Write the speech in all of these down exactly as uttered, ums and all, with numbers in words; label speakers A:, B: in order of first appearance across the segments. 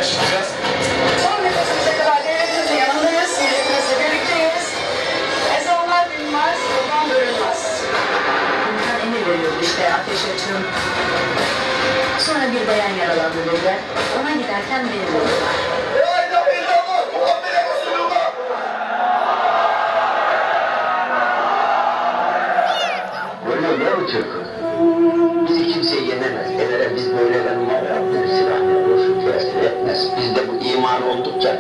A: yaşayacağız.
B: Son nefesimize kadar devletimizin yanındayız, milletimizle birlikteyiz. Ezanlar bilmez, yoldan bölünmez.
C: Komutan emir veriyordu işte, ateş açın. Sonra bir bayan yaralandı dediler. Ona giderken beni vurdular.
D: Böyle ne o Türk'ü? Bizi kimse yenemez. Evvela biz böyle vermeler Rabbimiz silahları olsun tesir etmez. Bizde bu iman oldukça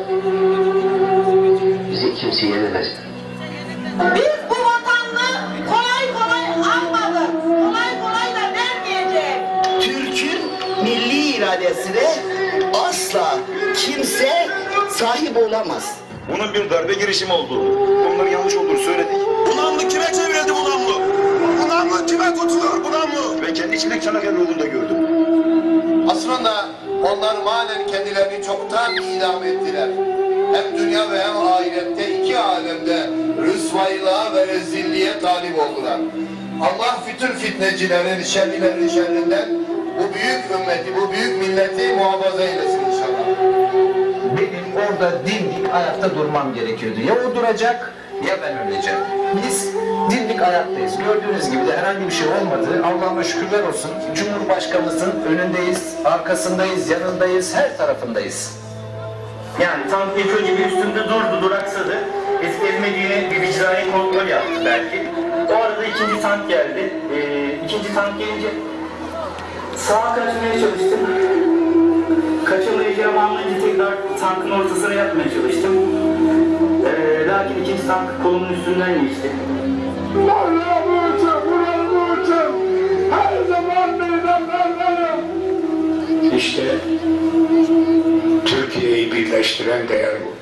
D: bizi kimse yenemez.
E: Biz bu vatanını kolay kolay almadık. Kolay kolay da vermeyeceğiz.
F: Türk'ün milli iradesine asla kimse sahip olamaz.
A: Bunun bir darbe girişimi olduğunu, onların yanlış olduğunu söyledik.
G: Bu namlu kime çevrildi bu namlu? Bu namlu kime tutulur bu namlu?
A: Ben kendi içimde Çanakkale ruhunda gördüm.
H: Aslında onlar manen kendilerini çoktan idam ettiler. Hem dünya ve hem ahirette iki alemde rüsvaylığa ve rezilliğe talip oldular. Allah bütün fitnecilerin, şerrilerin şerrinden bu büyük ümmeti, bu büyük milleti muhafaza eylesin inşallah.
I: Benim orada dimdik ayakta durmam gerekiyordu. Ya o duracak ya ben öleceğim. Biz dimdik ayaktayız. Gördüğünüz gibi de herhangi bir şey olmadı. Allah'ıma şükürler olsun. Cumhurbaşkanımızın önündeyiz, arkasındayız, yanındayız, her tarafındayız.
J: Yani tank ilk önce bir üstünde durdu, duraksadı. Ezmediğine bir vicdani kontrol yaptı belki. O arada ikinci tank geldi. Ee, ikinci tank gelince sağa kaçmaya çalıştım. Kaçamayacağımı anlayınca tekrar tankın ortasına yatmaya çalıştım. Ee, lakin ikinci tank kolumun üstünden geçti.
G: Vallahi bu uçum, buranın bu uçum. Her zaman meydanlardayım. İşte Türkiye'yi birleştiren değer bu.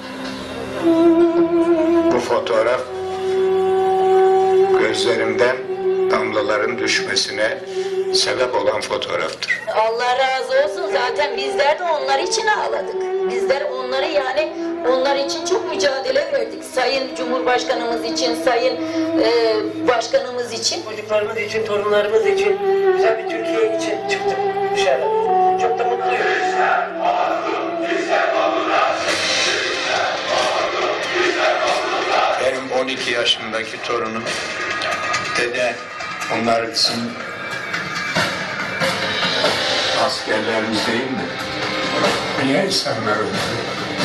G: Bu fotoğraf gözlerimden damlaların düşmesine sebep olan fotoğraftır.
C: Allah razı olsun, zaten bizler de onlar için ağladık. Bizler onları yani onlar için çok mücadele verdik. Sayın Cumhurbaşkanımız için, Sayın e, Başkanımız için.
J: Çocuklarımız için, torunlarımız için, güzel bir Türkiye için çıktık dışarı. Çok da mutluyum.
G: Benim on iki yaşındaki torunum dede onlar bizim askerlerimiz değil mi? Niye insanlar öldü?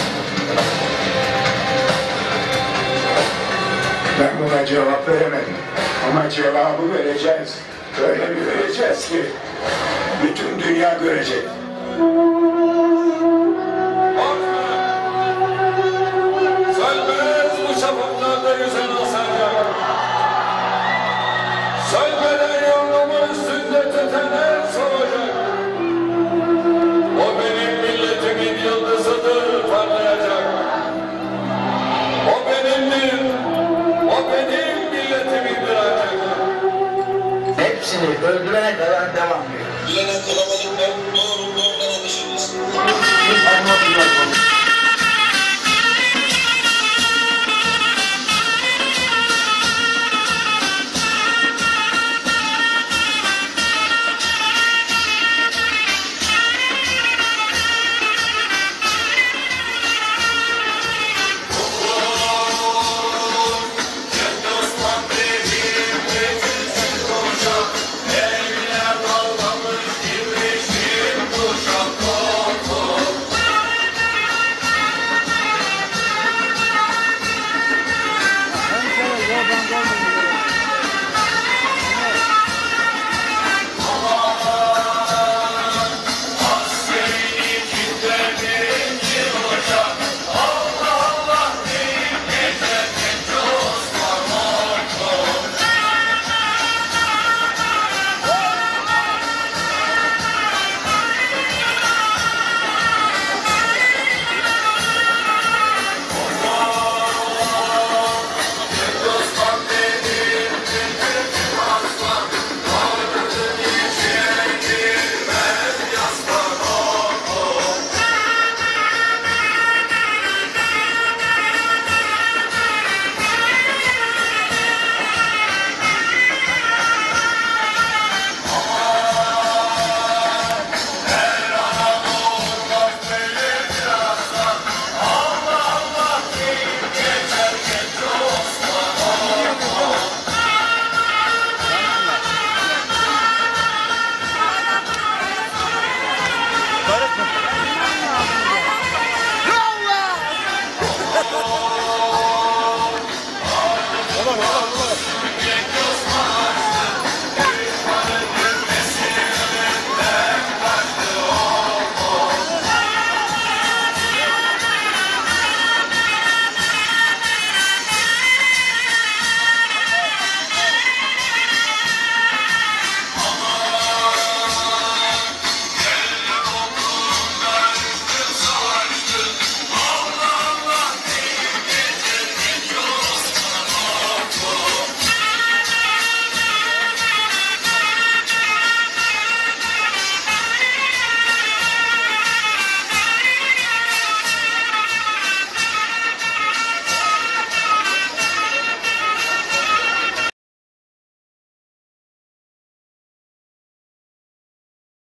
G: Ben buna cevap veremedim. Ama cevabı vereceğiz. Öyle bir vereceğiz ki bütün dünya görecek.